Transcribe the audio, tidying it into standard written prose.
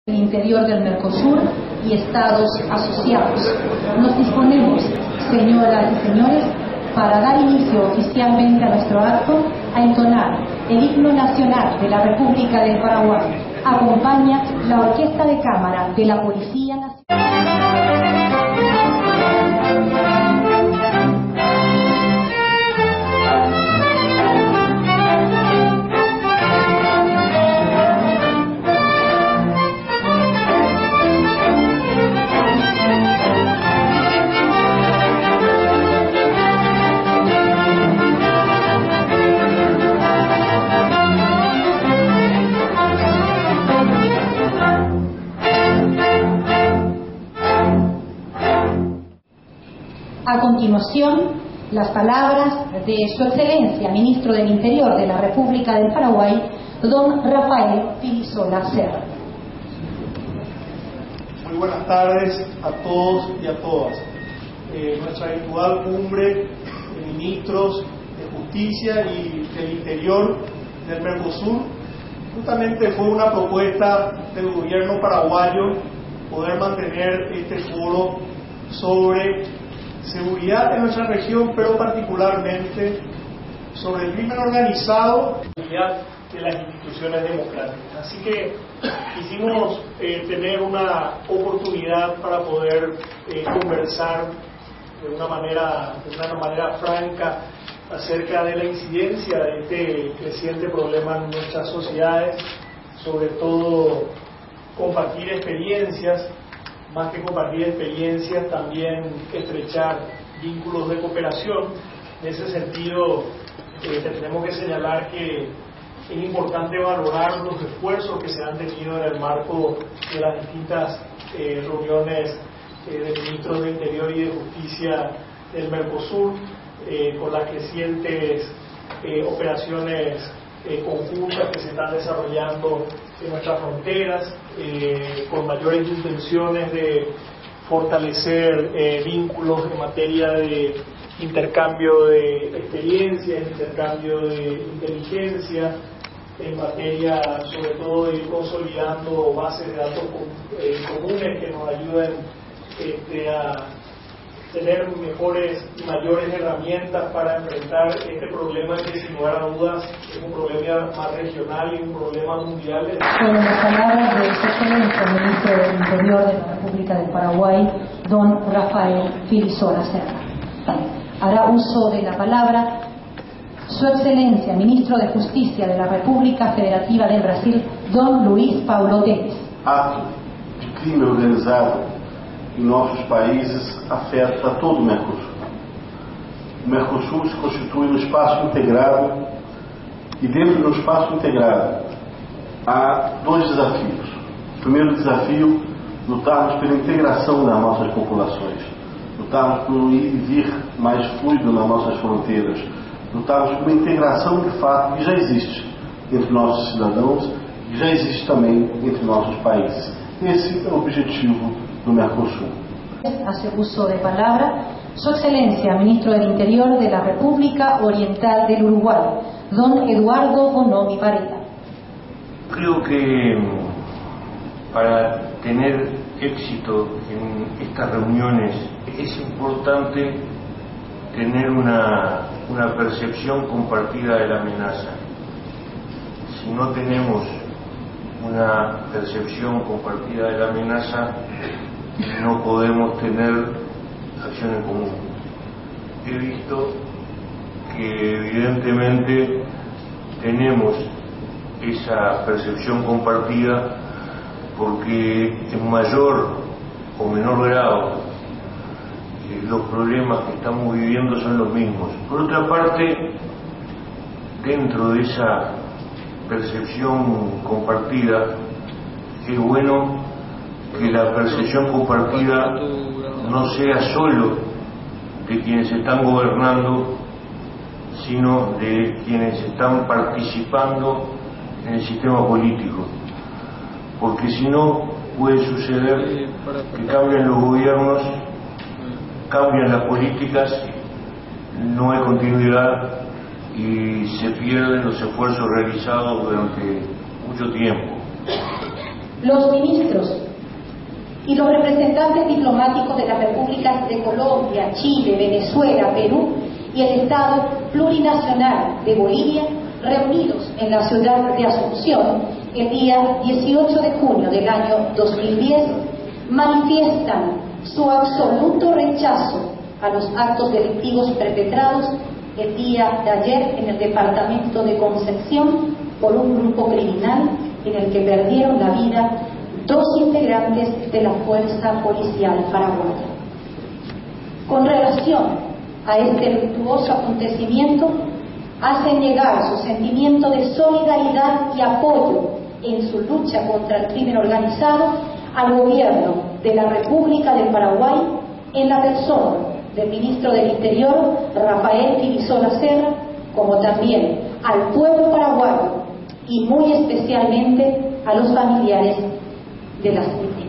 el interior del Mercosur y estados asociados. Nos disponemos, señoras y señores, para dar inicio oficialmente a nuestro acto, a entonar el himno nacional de la República del Paraguay. Acompaña la Orquesta de Cámara de la Policía Nacional. A continuación, las palabras de Su Excelencia, Ministro del Interior de la República del Paraguay, don Rafael Filisola Serra. Muy buenas tardes a todos y a todas. Nuestra habitual cumbre de ministros de Justicia y del Interior del Mercosur justamente fue una propuesta del gobierno paraguayo poder mantener este foro sobre seguridad en nuestra región, pero particularmente sobre el crimen organizado y de las instituciones democráticas. Así que quisimos tener una oportunidad para poder conversar de una manera franca acerca de la incidencia de este creciente problema en nuestras sociedades, sobre todo compartir experiencias. Más que compartir experiencias, también estrechar vínculos de cooperación. En ese sentido, tenemos que señalar que es importante valorar los esfuerzos que se han tenido en el marco de las distintas reuniones de ministros de Interior y de Justicia del Mercosur, con las crecientes operaciones conjuntas que se están desarrollando en nuestras fronteras, con mayores intenciones de fortalecer vínculos en materia de intercambio de experiencias, intercambio de inteligencia, en materia sobre todo de ir consolidando bases de datos comunes que nos ayuden a tener mejores y mayores herramientas para enfrentar este problema que sin lugar a dudas es un problema más regional y un problema mundial. Con las palabras de Su Excelencia, Ministro del Interior de la República del Paraguay, don Rafael Filisola Serra. Hará uso de la palabra Su Excelencia, Ministro de Justicia de la República Federativa del Brasil, don Luiz Paulo Teles. Ato de crime organizado em nossos países afeta todo o Mercosul. O Mercosul se constitui um espaço integrado e dentro do espaço integrado há dois desafios. O primeiro desafio, lutarmos pela integração das nossas populações, lutarmos por um ir e vir mais fluido nas nossas fronteiras, lutarmos por uma integração de fato que já existe entre nossos cidadãos e que já existe também entre nossos países. Esse é o objetivo do Mercosur. Hace uso de palabra Su Excelencia, Ministro del Interior de la República Oriental del Uruguay, don Eduardo Bonomi Varela. Creo que para tener éxito en estas reuniones es importante tener una percepción compartida de la amenaza. Si no tenemos una percepción compartida de la amenaza, no podemos tener acción en común. He visto que evidentemente tenemos esa percepción compartida porque en mayor o menor grado los problemas que estamos viviendo son los mismos. Por otra parte, dentro de esa percepción compartida, es bueno que la percepción compartida no sea solo de quienes están gobernando, sino de quienes están participando en el sistema político, porque si no puede suceder que cambien los gobiernos, cambian las políticas, no hay continuidad y se pierden los esfuerzos realizados durante mucho tiempo. los ministros y los representantes diplomáticos de las repúblicas de Colombia, Chile, Venezuela, Perú y el Estado plurinacional de Bolivia, reunidos en la ciudad de Asunción el día 18 de junio del año 2010, manifiestan su absoluto rechazo a los actos delictivos perpetrados el día de ayer en el departamento de Concepción por un grupo criminal en el que perdieron la vida 2 integrantes de la Fuerza Policial Paraguaya. Con relación a este luctuoso acontecimiento, hacen llegar su sentimiento de solidaridad y apoyo en su lucha contra el crimen organizado al gobierno de la República del Paraguay en la persona del ministro del Interior, Rafael Tibissola Serra, como también al pueblo paraguayo y muy especialmente a los familiares de las víctimas.